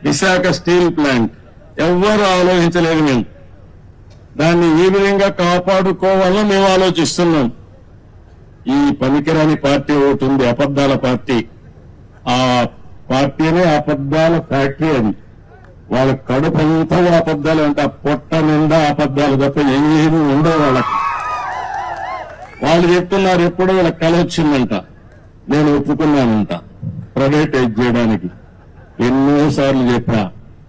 Visakha steel plant ఎవ్వరూ ఆలోచించలేదు. మేము దాన్ని ఈ విధంగా కాపాడుకోవాలని మేము ఆలోచిస్తున్నాం. ఈ పనికిరాని పార్టీ ఒకటి ఉంది, అబద్దాల పార్టీ. ఆ పార్టీనే అబద్దాల ఫ్యాక్టరీ. అది వాళ్ళ కడుపంతా అబద్దాలు అంట, పొట్ట నిండా అబద్దాలు తప్ప ఏమీ ఉండవు వాళ్ళకి. వాళ్ళు చెప్తున్నారు ఎప్పుడో వీళ్ళకి కల వచ్చిందంట, నేను ఒప్పుకున్నానంట ప్రైవేటైజ్ చేయడానికి. ఎన్నోసార్లు చెప్పా.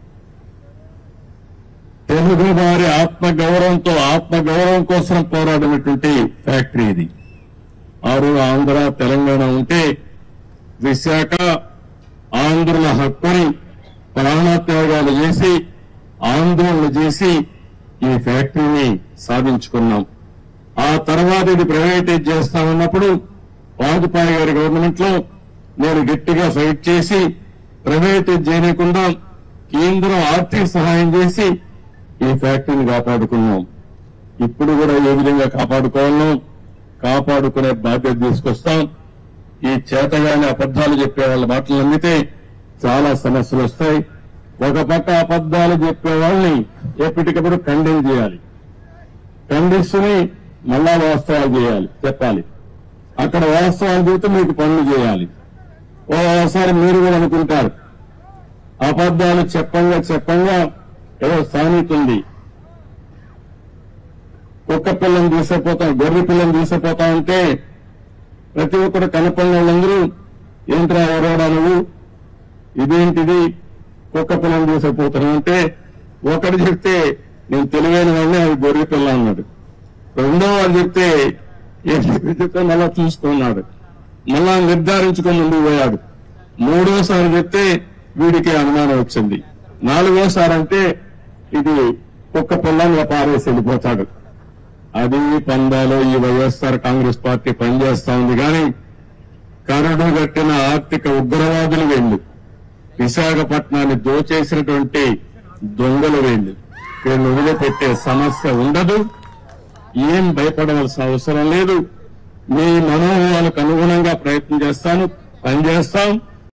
తెలుగు వారి ఆత్మగౌరవం కోసం పోరాడినటువంటి ఫ్యాక్టరీ ఇది. ఆంధ్ర తెలంగాణ ఉంటే విశాఖ ఆంధ్రుల హక్కుని ప్రాణత్యాగాలు చేసి ఆందోళన చేసి ఈ ఫ్యాక్టరీని సాధించుకున్నాం. ఆ తర్వాత ఇది ప్రైవేటైజ్ చేస్తామన్నప్పుడు వాజ్పేయి గారి గవర్నమెంట్ లో నేను గట్టిగా ఫైట్ చేసి ప్రైవేటైజ్ చేయకుండా కేంద్రం ఆర్థిక సహాయం చేసి ఈ ఫ్యాక్టరీని కాపాడుకున్నాం. ఇప్పుడు కూడా ఏ విధంగా కాపాడుకునే బాధ్యత తీసుకొస్తాం. ఈ చేతగానే అబద్దాలు చెప్పే వాళ్ళ మాటలు నమ్మితే చాలా సమస్యలు వస్తాయి. ఒక పక్క అబద్దాలు చెప్పే వాళ్ళని ఎప్పటికప్పుడు ఖండన చేయాలి, ఖండిస్తూనే మళ్ళా వాస్తవాలు చెప్పాలి. అక్కడ వాస్తవాలు చెబితే మీకు పనులు చేయాలి. ఓసారి మీరు కూడా అనుకుంటారు అబద్దాలు చెప్పంగా ఏదో సామెత ఉంది, కుక్క పిల్లని తీసుకుపోతాం, గొర్రె పిల్లని తీసుకుపోతా ఉంటే ప్రతి ఒక్కరు కనపడిన వాళ్ళందరూ ఏంట్రా ఎవరోడా నువ్వు, ఇదేంటిది కుక్క పిల్లని తీసుకుపోతాను అంటే ఒకటి చెప్తే నేను తెలివైన వాడిని, అది గొర్రె పిల్ల అన్నాడు. రెండో వాడు చెప్తే చెప్తే మళ్ళా చూసుకున్నాడు, మళ్ళా నిర్ధారించుకొని ముందుకు పోయాడు. మూడోసారి చెప్తే వీడికి అనుమానం వచ్చింది. నాలుగోసారి అంటే ఇది కుక్క పిల్లంగా పారేసి వెళ్ళిపోతాడు. అది పందాలో ఈ వైఎస్ఆర్ కాంగ్రెస్ పార్టీ పనిచేస్తా ఉంది. కానీ కరడు కట్టిన ఆర్థిక ఉగ్రవాదులు వీళ్ళు, విశాఖపట్నాన్ని దోచేసినటువంటి దొంగలు వీళ్ళు వదిలిపెట్టే సమస్య ఉండదు. ఏం భయపడవలసిన అవసరం లేదు. మీ మనోభావాలకు అనుగుణంగా పనిచేస్తాం.